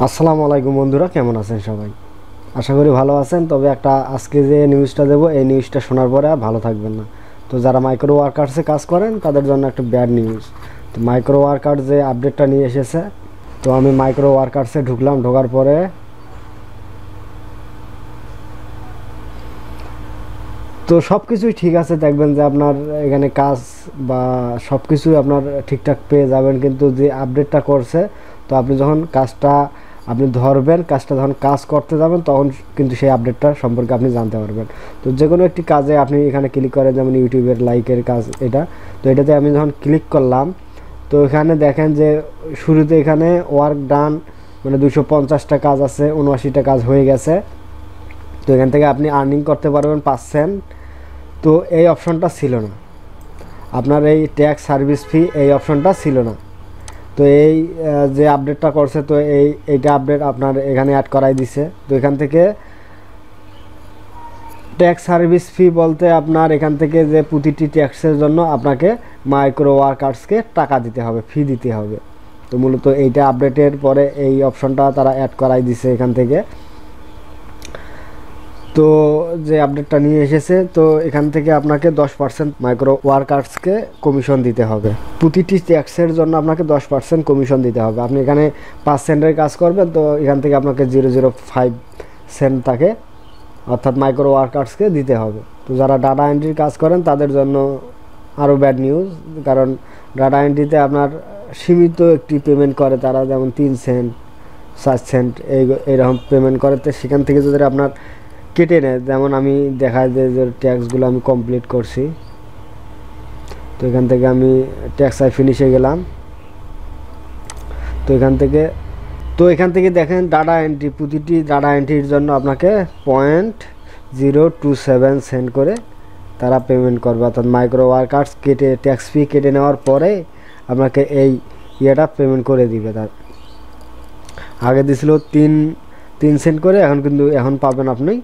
আসসালামু আলাইকুম বন্ধুরা, কেমন আছেন সবাই? আশা করি ভালো আছেন। তবে একটা আজকে যে নিউজটা দেবো, এই নিউজটা শোনার পরে আর ভালো থাকবেন না। তো যারা মাইক্রো ওয়ার্কার্সে কাজ করেন তাদের জন্য একটা ব্যাড নিউজ। তো মাইক্রো ওয়ার্কার যে আপডেটটা নিয়ে এসেছে, তো আমি মাইক্রো ওয়ার্কার্সে ঢুকলাম। ঢোকার পরে তো সব কিছুই ঠিক আছে, দেখবেন যে আপনার এখানে কাজ বা সব কিছুই আপনার ঠিকঠাক পেয়ে যাবেন। কিন্তু যে আপডেটটা করছে, তো আপনি যখন কাজটা আপনি ধরবেন, কাজটা যখন কাজ করতে যাবেন, তখন কিন্তু সেই আপডেটটা সম্পর্কে আপনি জানতে পারবেন। তো যে কোনো একটি কাজে আপনি এখানে ক্লিক করেন, যেমন ইউটিউবের লাইকের কাজ এটা। তো এটাতে আমি যখন ক্লিক করলাম, তো এখানে দেখেন যে শুরুতে এখানে ওয়ার্ক ডান মানে 250টা কাজ আছে, 79টা কাজ হয়ে গেছে। তো এখান থেকে আপনি আর্নিং করতে পারবেন 5 সেন্ট। তো এই অপশনটা ছিল না, আপনার এই ট্যাক্স সার্ভিস ফি এই অপশনটা ছিল না। তো এই যে আপডেটটা করছে, তো এইটা আপডেট আপনার এখানে অ্যাড করাই দিছে। তো এখান থেকে ট্যাক্স সার্ভিস ফি বলতে আপনার এখান থেকে যে প্রতিটি ট্যাক্সের জন্য আপনাকে মাইক্রো ওয়ার্কার্সকে টাকা দিতে হবে, ফি দিতে হবে। তো মূলত এইটা আপডেটের পরে এই অপশনটা তারা অ্যাড করাই দিছে এখান থেকে। তো যে আপডেটটা নিয়ে এসেছে, তো এখান থেকে আপনাকে 10% মাইক্রো ওয়ার্কার্সকে কমিশন দিতে হবে। প্রতিটি ট্যাক্সের জন্য আপনাকে 10% কমিশন দিতে হবে। আপনি এখানে 5 সেন্টের কাজ করবেন, তো এখান থেকে আপনাকে 0.05 সেন্ট তাকে অর্থাৎ মাইক্রো ওয়ার্কার্সকে দিতে হবে। তো যারা ডাটা এন্ট্রির কাজ করেন তাদের জন্য আরও ব্যাড নিউজ, কারণ ডাটা এন্ট্রিতে আপনার সীমিত একটি পেমেন্ট করে তারা, যেমন 3 সেন্ট 7 সেন্ট এইরকম পেমেন্ট করে। তো সেখান থেকে যদি আপনার কেটে নেয়, যেমন আমি দেখায় যে ট্যাক্সগুলো আমি কমপ্লিট করছি। তো এখান থেকে আমি ট্যাক্স আই ফিনিশে গেলাম। তো এখান থেকে দেখেন ডাটা এন্ট্রি, প্রতিটি ডাটা এন্ট্রির জন্য আপনাকে 0.027 সেন্ট করে তারা পেমেন্ট করবে। অর্থাৎ মাইক্রো ওয়ার্কার্স কেটে ট্যাক্স ফি কেটে নেওয়ার পরে আপনাকে এই ইয়েটা পেমেন্ট করে দিবে। তার আগে দিয়েছিল 3 সেন্ট করে, এখন পাবেন আপনি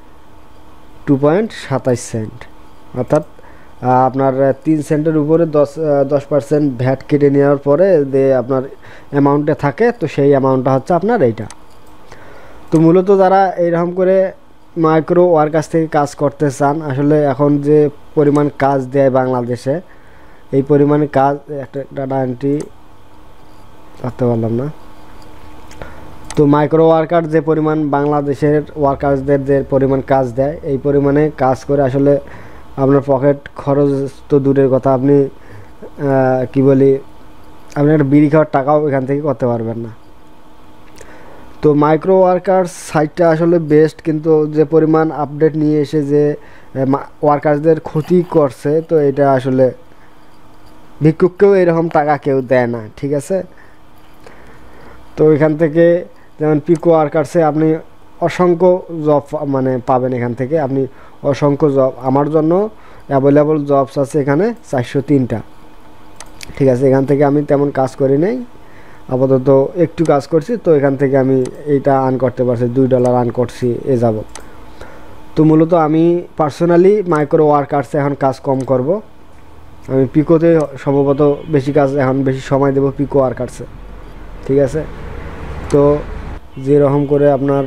2.27 সেন্ট। অর্থাৎ আপনার 3 সেন্টের উপরে 10% ভ্যাট কেটে নেওয়ার পরে যে আপনার অ্যামাউন্টে থাকে, তো সেই অ্যামাউন্টটা হচ্ছে আপনার এইটা। তো মূলত যারা এইরকম করে মাইক্রো ওয়ার্কার্স থেকে কাজ করতে চান, আসলে এখন যে পরিমাণ কাজ দেয় বাংলাদেশে, এই পরিমাণে কাজ একটা ডাটা এন্ট্রি করতে পারলাম না। তো মাইক্রো ওয়ার্কার যে পরিমাণ বাংলাদেশের ওয়ার্কার্সদের যে পরিমাণ কাজ দেয়, এই পরিমাণে কাজ করে আসলে আপনার পকেট খরচ তো দূরের কথা, আপনি কি বলি, আপনি একটা বিড়ি খাওয়ার টাকাও এখান থেকে করতে পারবেন না। তো মাইক্রো ওয়ার্কার্স সাইটটা আসলে বেস্ট, কিন্তু যে পরিমাণ আপডেট নিয়ে এসে যে ওয়ার্কার্সদের ক্ষতি করছে, তো এটা আসলে ভিক্ষুককেও এরকম টাকা কেউ দেয় না, ঠিক আছে। তো এখান থেকে যেমন পিকো ওয়ার্কার্সে আপনি অসংখ্য জব মানে পাবেন। এখান থেকে আপনি অসংখ্য জব, আমার জন্য অ্যাভেলেবল জবস আছে এখানে 403টা, ঠিক আছে। এখান থেকে আমি তেমন কাজ করি নাই, আপাতত একটু কাজ করছি। তো এখান থেকে আমি এইটা আর্ন করতে পারছি, $2 আর্ন করছি এ যাবত। তো মূলত আমি পার্সোনালি মাইক্রো ওয়ার্কার্সে এখন কাজ কম করব। আমি পিকোতে সম্ভবত বেশি কাজ, এখন বেশি সময় দেব পিকো ওয়ার্কার্সে, ঠিক আছে। তো যেরকম করে আপনার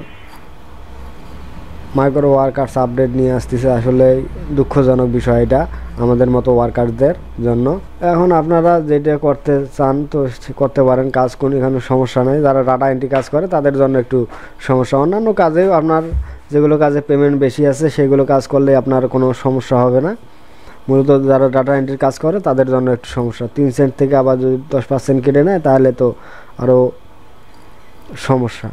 মাইক্রো ওয়ার্কার্স আপডেট নিয়ে আসতেছে, আসলে দুঃখজনক বিষয় এটা আমাদের মতো ওয়ার্কারদের জন্য। এখন আপনারা যেটা করতে চান তো করতে পারেন, কাজ কোন এখানে সমস্যা নেই। যারা ডাটা এন্ট্রি কাজ করে তাদের জন্য একটু সমস্যা, অন্যান্য কাজেও আপনার যেগুলো কাজে পেমেন্ট বেশি আছে সেগুলো কাজ করলে আপনার কোনো সমস্যা হবে না। মূলত যারা ডাটা এন্ট্রির কাজ করে তাদের জন্য একটু সমস্যা। 3 সেন্ট থেকে আবার যদি 10% কেটে নেয়, তাহলে তো আরও সমস্যা।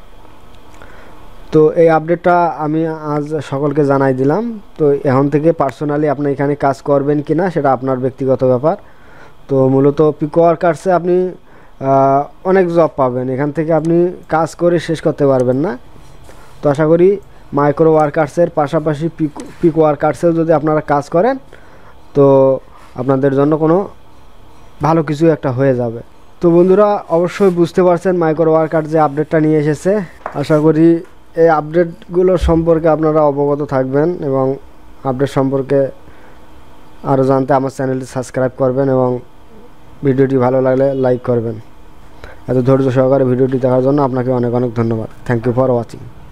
তো এই আপডেটটা আমি আজ সকলকে জানাই দিলাম। তো এখন থেকে পার্সোনালি আপনি এখানে কাজ করবেন কি না সেটা আপনার ব্যক্তিগত ব্যাপার। তো মূলত পিকো ওয়ার্কার্সে আপনি অনেক জব পাবেন, এখান থেকে আপনি কাজ করে শেষ করতে পারবেন না। তো আশা করি মাইক্রো ওয়ার্কার্সের পাশাপাশি পিকো ওয়ার্কার্সেও যদি আপনারা কাজ করেন, তো আপনাদের জন্য কোনো ভালো কিছু একটা হয়ে যাবে। তো বন্ধুরা, অবশ্যই বুঝতে পারছেন মাইক্রো ওয়ার্কার যে আপডেটটা নিয়ে এসেছে। আশা করি এই আপডেটগুলো সম্পর্কে আপনারা অবগত থাকবেন এবং আপডেট সম্পর্কে আরও জানতে আমার চ্যানেলটি সাবস্ক্রাইব করবেন এবং ভিডিওটি ভালো লাগলে লাইক করবেন। এত ধৈর্য সহকারে ভিডিওটি দেখার জন্য আপনাকে অনেক অনেক ধন্যবাদ। Thank you for watching.